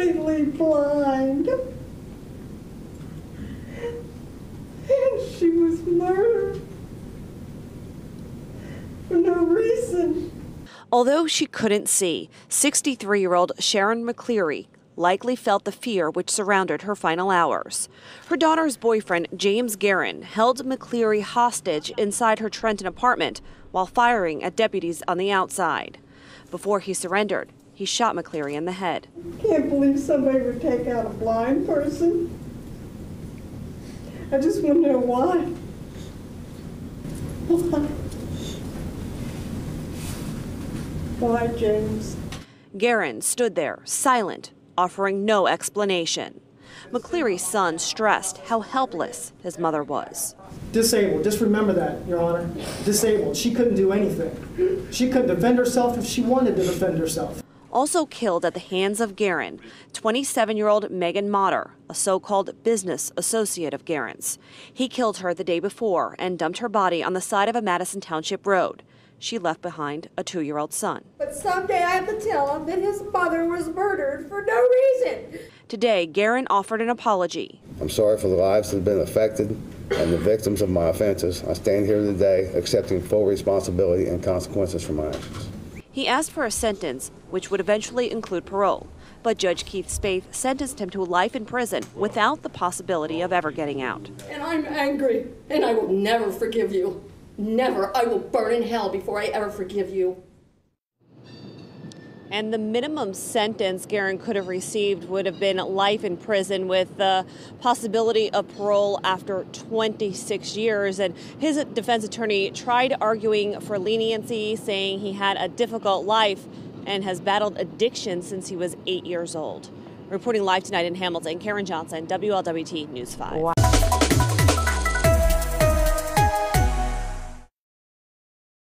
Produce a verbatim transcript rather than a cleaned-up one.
completely blind. And she was murdered for no reason. Although she couldn't see, sixty-three-year-old Sharon McCleary likely felt the fear which surrounded her final hours. Her daughter's boyfriend, James Guerin, held McCleary hostage inside her Trenton apartment while firing at deputies on the outside. Before he surrendered, he shot McCleary in the head. I can't believe somebody would take out a blind person. I just want to know why. Why? Why, James? Guerin stood there, silent, offering no explanation. McCleary's son stressed how helpless his mother was. Disabled, just remember that, Your Honor. Disabled. She couldn't do anything. She couldn't defend herself if she wanted to defend herself. Also killed at the hands of Guerin, twenty-seven-year-old Megan Motter, a so-called business associate of Guerin's. He killed her the day before and dumped her body on the side of a Madison Township road. She left behind a two-year-old son. But someday I have to tell him that his mother was murdered for no reason. Today, Guerin offered an apology. I'm sorry for the lives that have been affected and the victims of my offenses. I stand here today accepting full responsibility and consequences for my actions. He asked for a sentence, which would eventually include parole. But Judge Keith Spaeth sentenced him to life in prison without the possibility of ever getting out. And I'm angry, and I will never forgive you. Never. I will burn in hell before I ever forgive you. And the minimum sentence Guerin could have received would have been life in prison with the possibility of parole after twenty-six years. And his defense attorney tried arguing for leniency, saying he had a difficult life and has battled addiction since he was eight years old. Reporting live tonight in Hamilton, Karen Johnson, W L W T News five. Wow.